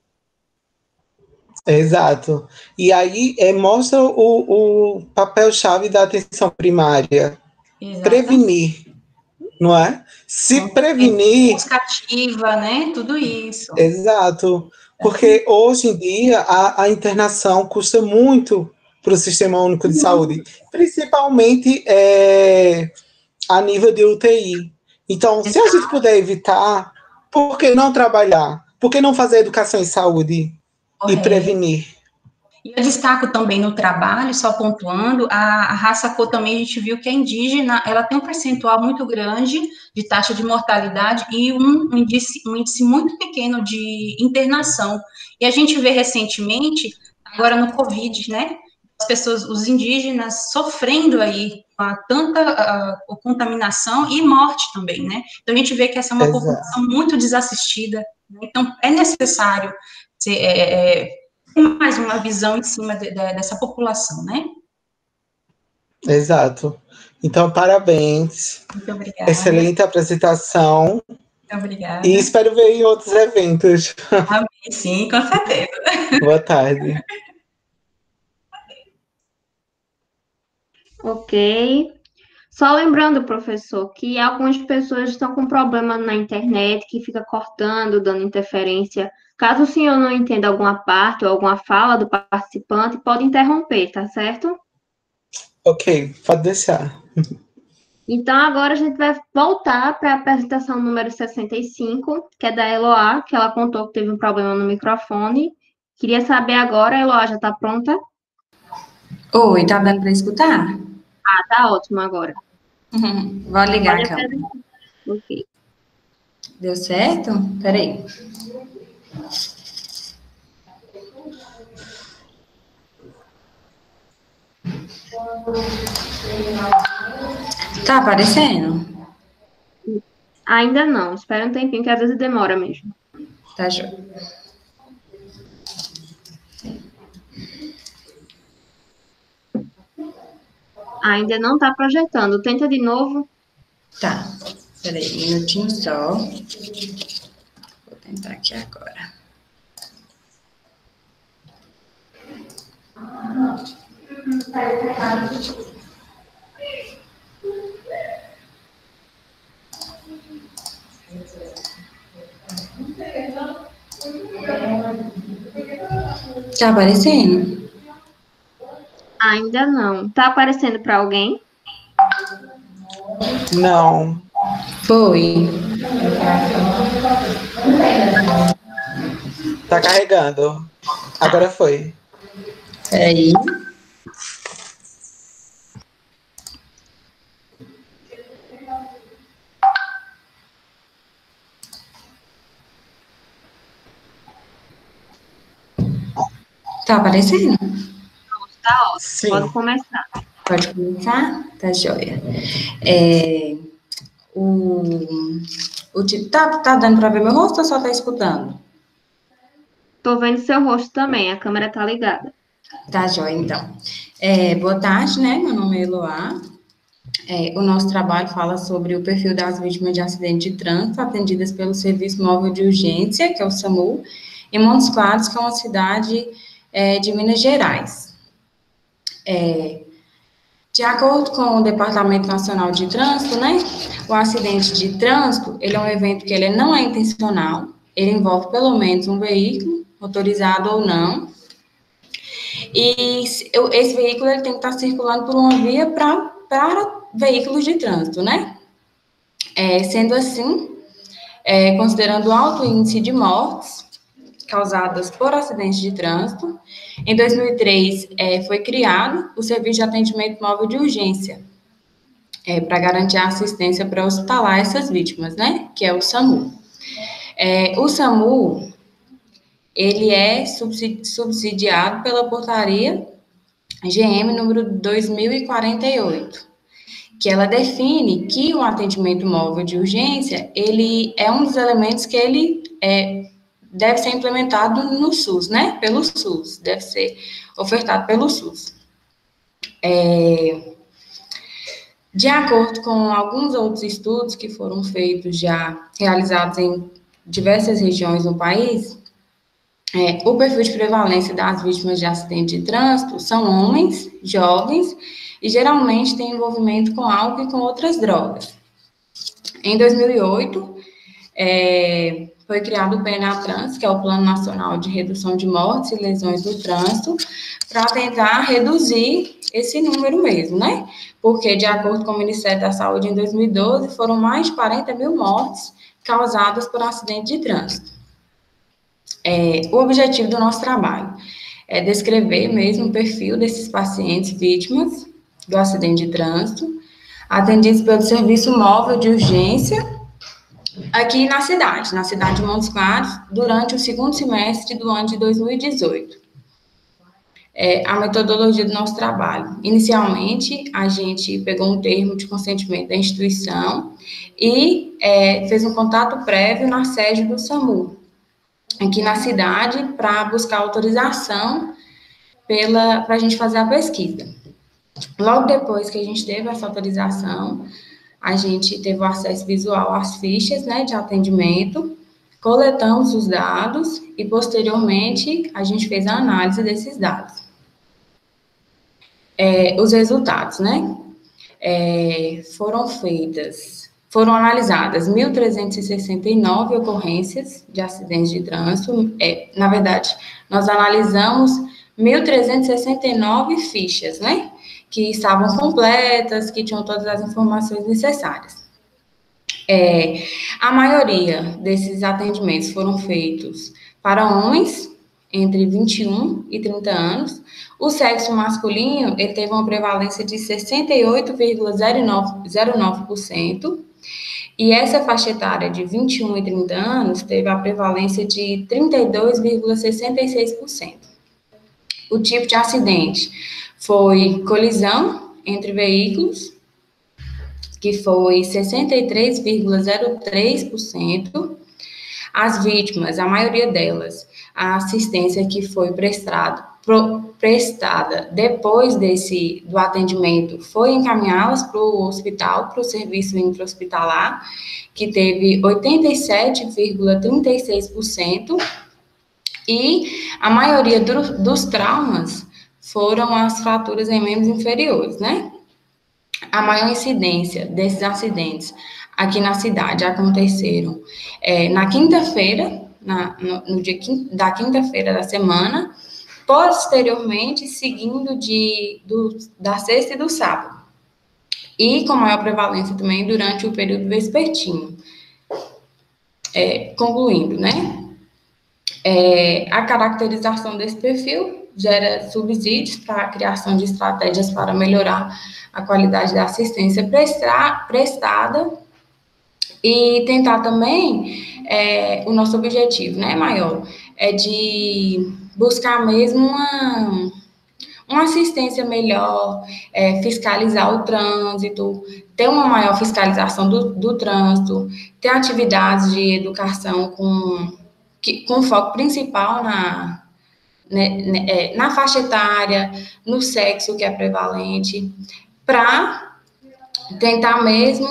Exato. E aí mostra o papel-chave da atenção primária. Exatamente. Prevenir, não é? Se prevenir... Buscativa, né? Tudo isso. Exato. Porque hoje em dia a internação custa muito para o Sistema Único de Saúde, principalmente a nível de UTI. Então, se a gente puder evitar, por que não trabalhar? Por que não fazer educação em saúde e prevenir? E eu destaco também no trabalho, só pontuando, a raça cor também a gente viu que a indígena, ela tem um percentual muito grande de taxa de mortalidade e um índice muito pequeno de internação. E a gente vê recentemente, agora no Covid, né, as pessoas, os indígenas sofrendo aí com tanta contaminação e morte também, né? Então a gente vê que essa é uma população muito desassistida, né? Então é necessário mais uma visão em cima dessa população, né? Exato. Então, parabéns. Muito obrigada. Excelente apresentação. Muito obrigada. E espero ver em outros eventos. Amém, sim, com certeza. Boa tarde. Ok. Só lembrando, professor, que algumas pessoas estão com problema na internet, que fica cortando, dando interferência. Caso o senhor não entenda alguma parte ou alguma fala do participante, pode interromper, tá certo? Ok, pode deixar. Então, agora a gente vai voltar para a apresentação número 65, que é da Eloá, que ela contou que teve um problema no microfone. Queria saber agora, Eloá, já está pronta? Oi, tá dando para escutar? Ah, tá ótimo agora. Vou ligar a Pode câmera. apresentar. Ok. Deu certo? Peraí. Tá aparecendo? Ainda não, espera um tempinho, que às vezes demora mesmo. Tá joia. Ainda não está projetando. Tenta de novo. Tá. Peraí, um minutinho só. Vou tentar aqui agora. Tá aparecendo? Ainda não. Tá aparecendo para alguém? Não. Foi. Tá carregando. Agora foi. Peraí. Tá aparecendo? Tá ótimo. Sim. Pode começar. Pode começar? Tá joia. Tá dando para ver meu rosto ou só tá escutando? Tô vendo seu rosto também, a câmera tá ligada. Tá joia, então. Boa tarde, né? Meu nome é Eloá. O nosso trabalho fala sobre o perfil das vítimas de acidente de trânsito atendidas pelo Serviço Móvel de Urgência, que é o SAMU, em Montes Claros, que é uma cidade de Minas Gerais. De acordo com o Departamento Nacional de Trânsito, né, o acidente de trânsito, ele é um evento que ele não é intencional, ele envolve pelo menos um veículo, motorizado ou não, e esse veículo ele tem que estar circulando por uma via para veículos de trânsito, né? Sendo assim, considerando o alto índice de mortes causadas por acidentes de trânsito, em 2003 foi criado o Serviço de Atendimento Móvel de Urgência, para garantir a assistência pré-hospitalar a essas vítimas, né? Que é o SAMU. O SAMU, ele é subsidiado pela portaria GM número 2048, que ela define que o atendimento móvel de urgência, ele é um dos elementos que ele deve ser implementado no SUS, né? Pelo SUS, deve ser ofertado pelo SUS. De acordo com alguns outros estudos que foram feitos já, realizados em diversas regiões no país, o perfil de prevalência das vítimas de acidente de trânsito são homens, jovens, e geralmente têm envolvimento com álcool e com outras drogas. Em 2008, foi criado o PNATRANS, que é o Plano Nacional de Redução de Mortes e Lesões no Trânsito, para tentar reduzir esse número mesmo, né? Porque, de acordo com o Ministério da Saúde, em 2012, foram mais de 40 mil mortes causadas por acidente de trânsito. O objetivo do nosso trabalho é descrever mesmo o perfil desses pacientes vítimas do acidente de trânsito, atendidos pelo Serviço Móvel de Urgência, aqui na cidade de Montes Claros, durante o segundo semestre do ano de 2018. A metodologia do nosso trabalho. Inicialmente, a gente pegou um termo de consentimento da instituição e fez um contato prévio na sede do SAMU, aqui na cidade, para buscar autorização para a gente fazer a pesquisa. Logo depois que a gente teve essa autorização, a gente teve o acesso visual às fichas, né, de atendimento, coletamos os dados e, posteriormente, a gente fez a análise desses dados. Os resultados, né? Foram analisadas 1.369 ocorrências de acidentes de trânsito. Na verdade, nós analisamos 1.369 fichas, né? que estavam completas, que tinham todas as informações necessárias. A maioria desses atendimentos foram feitos para homens entre 21 e 30 anos. O sexo masculino, ele teve uma prevalência de 68,09%, e essa faixa etária de 21 e 30 anos teve a prevalência de 32,66%. O tipo de acidente foi colisão entre veículos, que foi 63,03%. As vítimas, a maioria delas, a assistência que foi prestada depois do atendimento foi encaminhá-las para o hospital, para o serviço intra-hospitalar, que teve 87,36%, e a maioria dos traumas foram as fraturas em membros inferiores, né? A maior incidência desses acidentes aqui na cidade aconteceram na quinta-feira, no dia da quinta-feira da semana, posteriormente seguindo da sexta e do sábado, e com maior prevalência também durante o período vespertino. Concluindo, né? A caracterização desse perfil gera subsídios para a criação de estratégias para melhorar a qualidade da assistência prestada e tentar também, o nosso objetivo, né, maior, é de buscar mesmo uma assistência melhor, fiscalizar o trânsito, ter uma maior fiscalização do trânsito, ter atividades de educação com foco principal na faixa etária, no sexo que é prevalente, para tentar mesmo,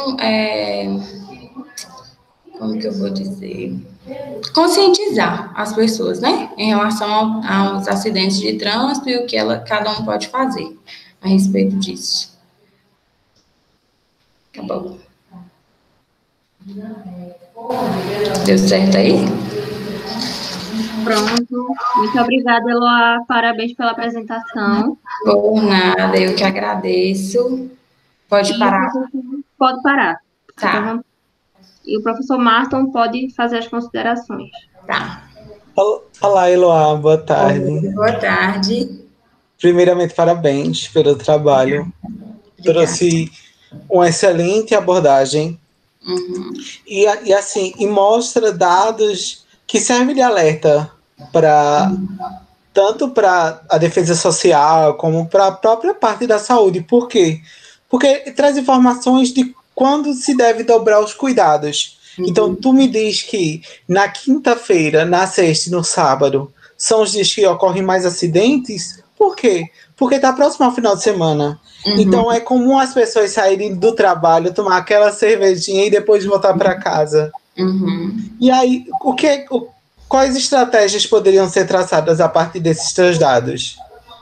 como que eu vou dizer, conscientizar as pessoas, né, em relação aos acidentes de trânsito e o que cada um pode fazer a respeito disso. Acabou. Deu certo aí? Pronto. Muito obrigada, Eloá. Parabéns pela apresentação. Por nada, eu que agradeço. Pode parar. Pode parar. Tá. E o professor Marton pode fazer as considerações. Tá. Olá, Eloá. Boa tarde. Boa tarde. Primeiramente, parabéns pelo trabalho. Obrigada. Trouxe uma excelente abordagem. Uhum. E mostra dados que servem de alerta tanto para a defesa social como para a própria parte da saúde. Por quê? Porque traz informações de quando se deve dobrar os cuidados. Uhum. Então, tu me diz que na quinta-feira, na sexta e no sábado são os dias que ocorrem mais acidentes. Por quê? Porque está próximo ao final de semana. Uhum. Então, é comum as pessoas saírem do trabalho, tomar aquela cervejinha e depois voltar para casa. Uhum. E aí, quais estratégias poderiam ser traçadas a partir desses teus dados?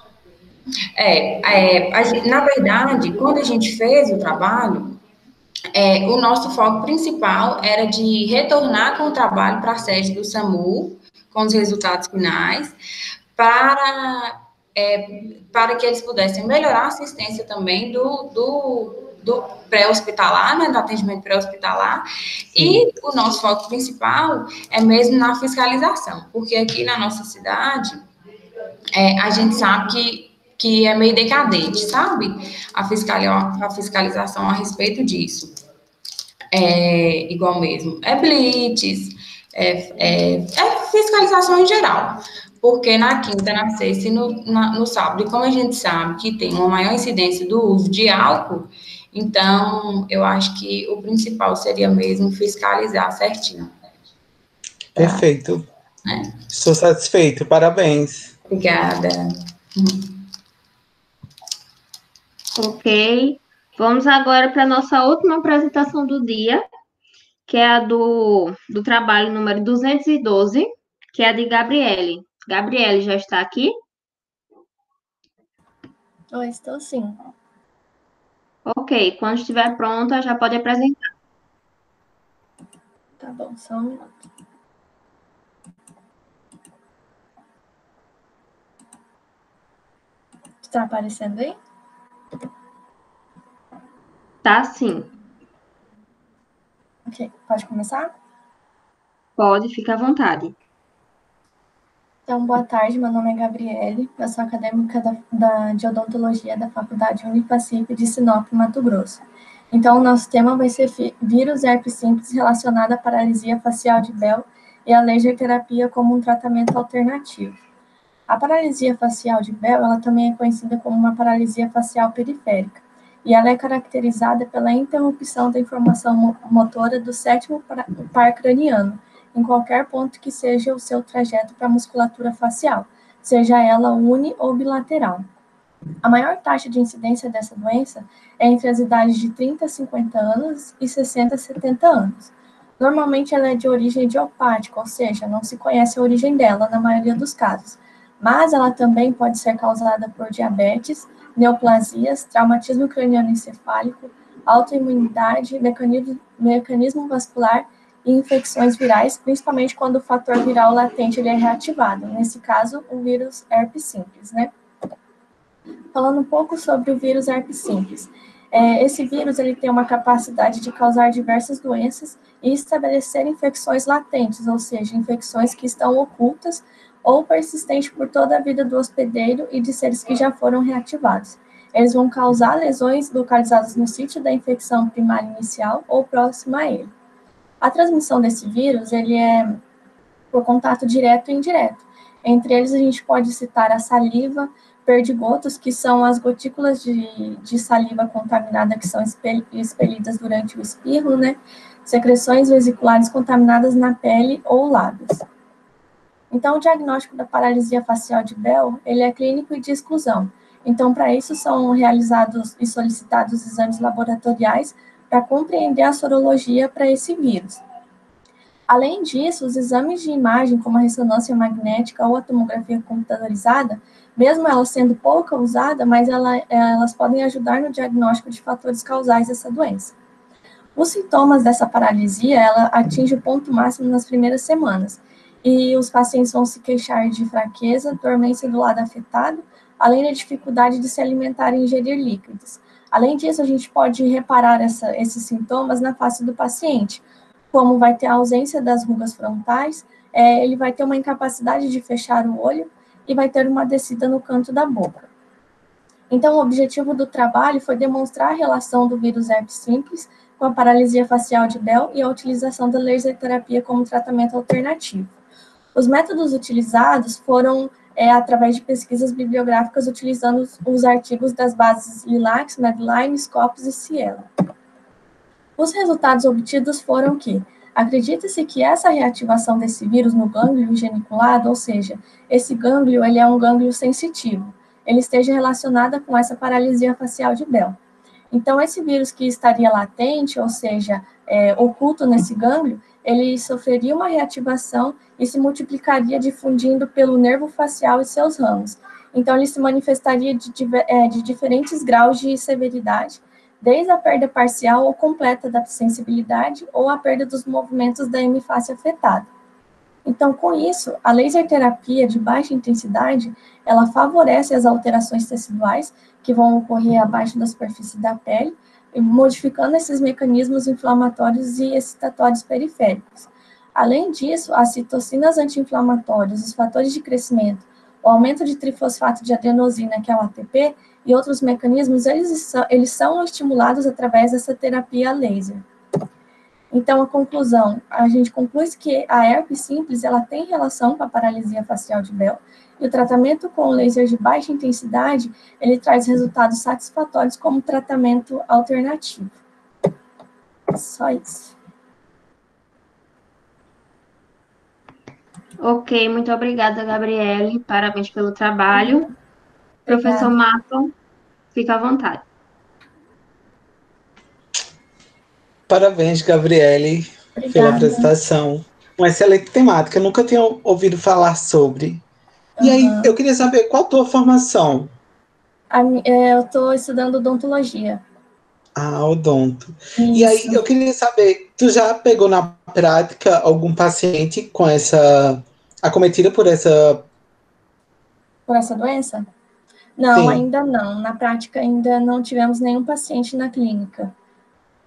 Na verdade, quando a gente fez o trabalho, o nosso foco principal era de retornar com o trabalho para a sede do SAMU, com os resultados finais, para que eles pudessem melhorar a assistência também do pré-hospitalar, né, do atendimento pré-hospitalar. E o nosso foco principal é mesmo na fiscalização, porque aqui na nossa cidade, a gente sabe que é meio decadente, sabe? A fiscalização a respeito disso. Igual mesmo. Blitz, fiscalização em geral. Porque na quinta, na sexta e no sábado, e como a gente sabe que tem uma maior incidência do uso de álcool, então eu acho que o principal seria mesmo fiscalizar certinho. Perfeito. Estou satisfeito, parabéns. Obrigada. Ok. Vamos agora para a nossa última apresentação do dia, que é a do trabalho número 212, que é a de Gabriele. Gabriele, já está aqui? Oi, estou sim. Ok, quando estiver pronta, já pode apresentar. Tá bom, só um minuto. Está aparecendo aí? Tá, sim. Ok, pode começar? Pode, fica à vontade. Então, boa tarde, meu nome é Gabriele, eu sou acadêmica de odontologia da Faculdade Unifacip de Sinop, Mato Grosso. Então, o nosso tema vai ser vírus herpes simples relacionado à paralisia facial de Bell e a laser terapia como um tratamento alternativo. A paralisia facial de Bell, ela também é conhecida como uma paralisia facial periférica, e ela é caracterizada pela interrupção da informação motora do sétimo par craniano, em qualquer ponto que seja o seu trajeto para a musculatura facial, seja ela uni ou bilateral. A maior taxa de incidência dessa doença é entre as idades de 30 a 50 anos e 60 a 70 anos. Normalmente ela é de origem idiopática, ou seja, não se conhece a origem dela na maioria dos casos, mas ela também pode ser causada por diabetes, neoplasias, traumatismo craniano encefálico, autoimunidade, mecanismo vascular e infecções virais, principalmente quando o fator viral latente ele é reativado, nesse caso, o vírus herpes simples, né? Falando um pouco sobre o vírus herpes simples. Esse vírus ele tem uma capacidade de causar diversas doenças e estabelecer infecções latentes, ou seja, infecções que estão ocultas ou persistentes por toda a vida do hospedeiro e de seres que já foram reativados. Eles vão causar lesões localizadas no sítio da infecção primária inicial ou próxima a ele. A transmissão desse vírus ele é por contato direto e indireto. Entre eles, a gente pode citar a saliva, perdigotos, que são as gotículas de saliva contaminada que são expelidas durante o espirro, né? Secreções vesiculares contaminadas na pele ou lábios. Então, o diagnóstico da paralisia facial de Bell, ele é clínico e de exclusão. Então, para isso, são realizados e solicitados exames laboratoriais para compreender a sorologia para esse vírus. Além disso, os exames de imagem, como a ressonância magnética ou a tomografia computadorizada, mesmo elas sendo pouco usadas, mas elas podem ajudar no diagnóstico de fatores causais dessa doença. Os sintomas dessa paralisia, ela atinge o ponto máximo nas primeiras semanas, e os pacientes vão se queixar de fraqueza, dormência do lado afetado, além da dificuldade de se alimentar e ingerir líquidos. Além disso, a gente pode reparar esses sintomas na face do paciente, como vai ter a ausência das rugas frontais, ele vai ter uma incapacidade de fechar o olho e vai ter uma descida no canto da boca. Então, o objetivo do trabalho foi demonstrar a relação do vírus herpes simples com a paralisia facial de Bell e a utilização da laser terapia como tratamento alternativo. Os métodos utilizados foram através de pesquisas bibliográficas utilizando os artigos das bases Lilacs, Medline, Scopus e Cielo. Os resultados obtidos foram que acredita-se que essa reativação desse vírus no gânglio geniculado, ou seja, esse gânglio ele é um gânglio sensitivo, ele esteja relacionada com essa paralisia facial de Bell. Então, esse vírus que estaria latente, ou seja, oculto nesse gânglio, ele sofreria uma reativação e se multiplicaria difundindo pelo nervo facial e seus ramos. Então, ele se manifestaria de diferentes graus de severidade, desde a perda parcial ou completa da sensibilidade ou a perda dos movimentos da hemiface afetada. Então, com isso, a laser terapia de baixa intensidade, ela favorece as alterações teciduais que vão ocorrer abaixo da superfície da pele, modificando esses mecanismos inflamatórios e excitatórios periféricos. Além disso, as citocinas anti-inflamatórias, os fatores de crescimento, o aumento de trifosfato de adenosina, que é o ATP, e outros mecanismos, eles são estimulados através dessa terapia laser. Então, a conclusão, a gente conclui que a herpes simples, ela tem relação com a paralisia facial de Bell, e o tratamento com laser de baixa intensidade, ele traz resultados satisfatórios como tratamento alternativo. Só isso. Ok, muito obrigada, Gabriele. Parabéns pelo trabalho. Professor Marton, fica à vontade. Parabéns, Gabriele, pela apresentação. Uma excelente temática, eu nunca tinha ouvido falar sobre. E aí, eu queria saber, qual a tua formação? Eu estou estudando odontologia. Ah, odonto. Isso. E aí, eu queria saber, tu já pegou na prática algum paciente com acometida por essa... Por essa doença? Não, ainda não. Na prática, ainda não tivemos nenhum paciente na clínica.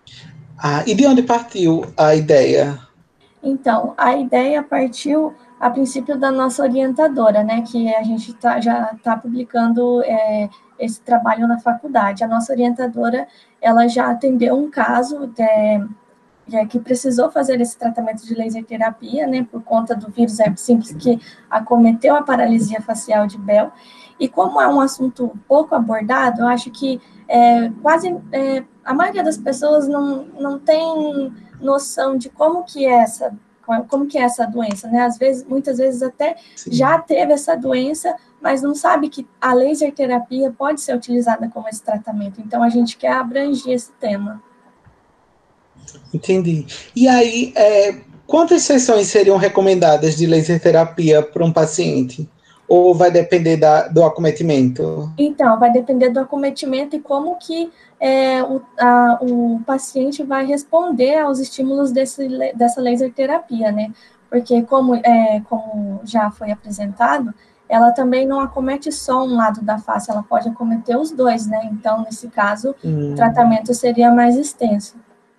E de onde partiu a ideia? Então, a ideia partiu, a princípio, da nossa orientadora, né, que a gente já está publicando esse trabalho na faculdade. A nossa orientadora, ela já atendeu um caso que precisou fazer esse tratamento de laser terapia, né, por conta do vírus herpes simples que acometeu a paralisia facial de Bell. E como é um assunto pouco abordado, eu acho que a maioria das pessoas não tem noção de como que é essa doença, né? Muitas vezes até já teve essa doença, mas não sabe que a laser terapia pode ser utilizada como esse tratamento. Então, a gente quer abranger esse tema. Entendi. E aí, quantas sessões seriam recomendadas de laser terapia para um paciente? Ou vai depender do acometimento? Então, vai depender do acometimento e como que o paciente vai responder aos estímulos dessa laser terapia, né? Porque, como já foi apresentado, ela também não acomete só um lado da face, ela pode acometer os dois, né? Então, nesse caso, o tratamento seria mais extenso.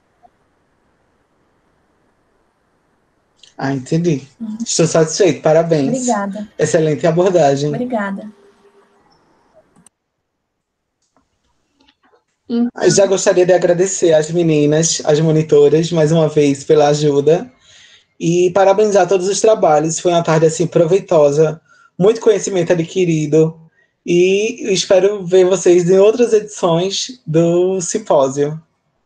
Entendi. Estou satisfeito, parabéns. Obrigada. Excelente abordagem. Obrigada. Já gostaria de agradecer às meninas, às monitoras, mais uma vez, pela ajuda. E parabenizar todos os trabalhos. Foi uma tarde, assim, proveitosa. Muito conhecimento adquirido. E espero ver vocês em outras edições do simpósio.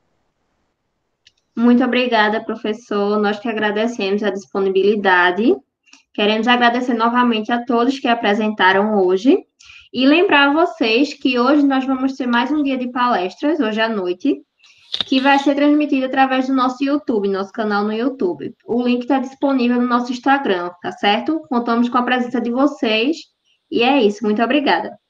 Muito obrigada, professor. Nós que agradecemos a disponibilidade. Queremos agradecer novamente a todos que apresentaram hoje. E lembrar a vocês que hoje nós vamos ter mais um dia de palestras, hoje à noite, que vai ser transmitido através do nosso YouTube, nosso canal no YouTube. O link está disponível no nosso Instagram, tá certo? Contamos com a presença de vocês. E é isso. Muito obrigada.